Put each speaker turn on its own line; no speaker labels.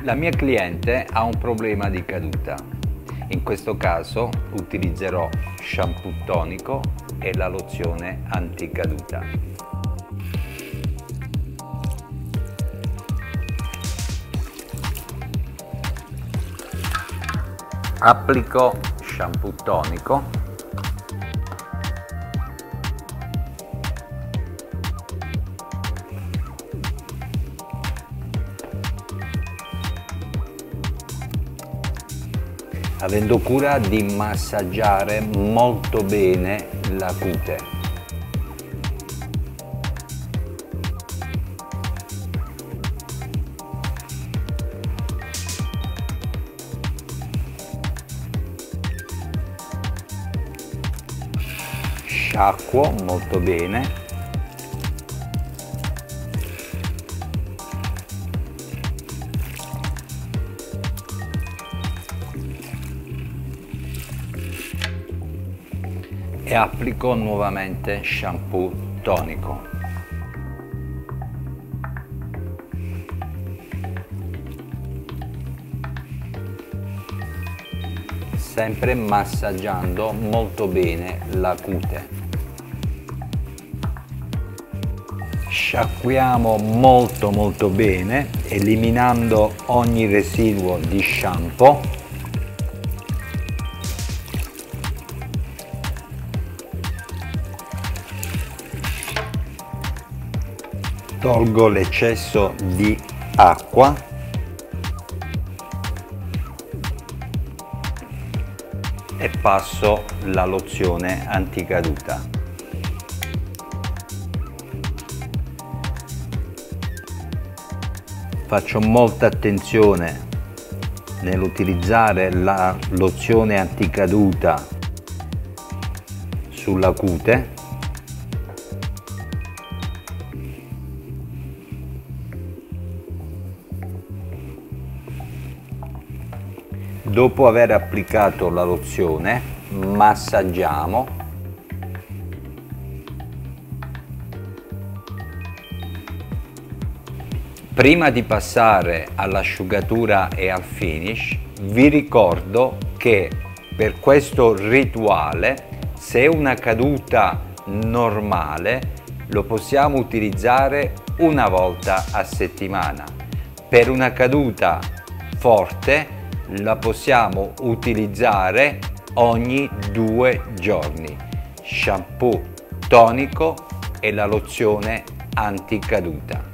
La mia cliente ha un problema di caduta. In questo caso utilizzerò shampoo tonico e la lozione anticaduta. Applico shampoo tonico . Avendo cura di massaggiare molto bene la cute. Sciacquo molto bene. E applico nuovamente shampoo tonico. Sempre massaggiando molto bene la cute. Sciacquiamo molto bene, eliminando ogni residuo di shampoo. Tolgo l'eccesso di acqua e passo la lozione anticaduta. Faccio molta attenzione nell'utilizzare la lozione anticaduta sulla cute. Dopo aver applicato la lozione, massaggiamo . Prima di passare all'asciugatura e al finish, vi ricordo che per questo rituale, se è una caduta normale, lo possiamo utilizzare una volta a settimana. Per una caduta forte, la possiamo utilizzare ogni 2 giorni. Shampoo tonico e la lozione anticaduta.